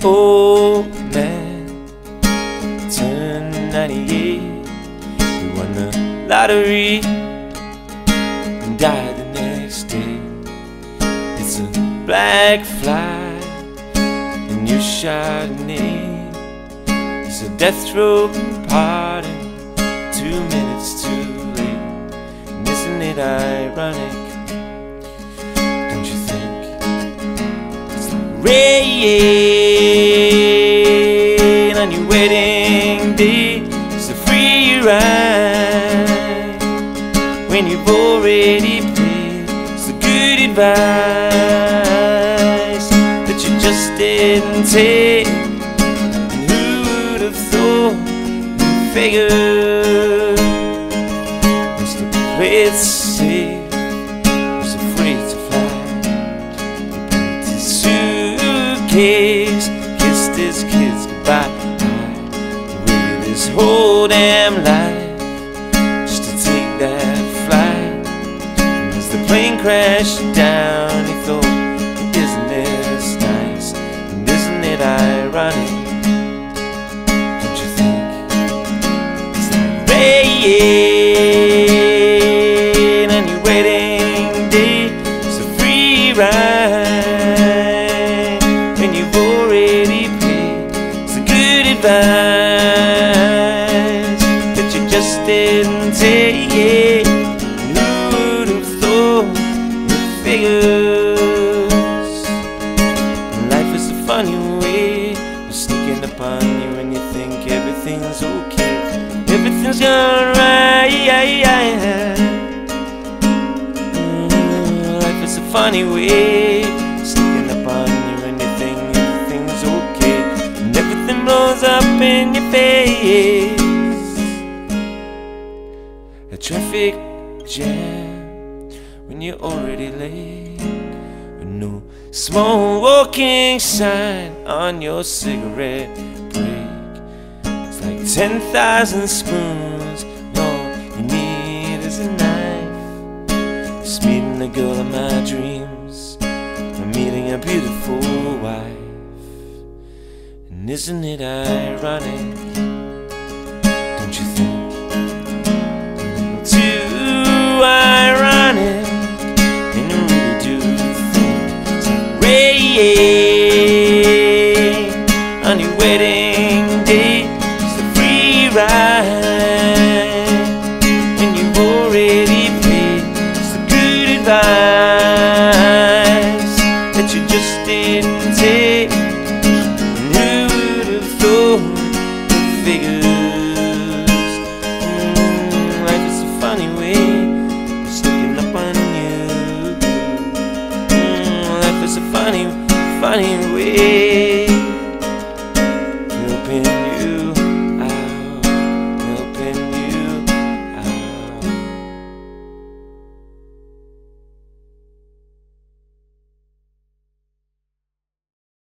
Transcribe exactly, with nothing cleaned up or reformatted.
old man turned ninety-eight. He won the lottery and died the next day. It's a black fly in your Chardonnay. It's a death row pardon, two minutes too late. And isn't it ironic? Don't you think? It's like rain on your wedding day. It's a free ride when you've already paid. It's the good advice that you just didn't take. And who would have thought and figured Mister Play it safe was afraid to fly. He packed his suitcase, kissed his kids goodbye. He waited his whole damn life just to take that flight. And as the plane crashed down, he thought, isn't this nice? And isn't it ironic? Don't you think? It's like rain on your wedding day. It's a free ride when you've already paid. It's a good advice that you just didn't take. And who would have thought with figures? And life is a funny way of sneaking upon you when you think everything's okay. Everything's gone right. Mm, life is a funny way of sneaking upon you when you think everything's okay. And everything blows up in your face. A traffic jam when you're already late, with no small walking sign on your cigarette break. It's like ten thousand spoons, and all you need is a knife. Just meeting the girl of my dreams, I'm meeting a beautiful wife. And isn't it ironic? Don't you think? Too ironic, and you really do think it's like rain on your wedding day. It's a free ride when you've already paid. It's the good advice that you just didn't take. And who would have thought it figures? Mm, life is a funny way of sneaking up on you. Mm, life is a funny, funny way.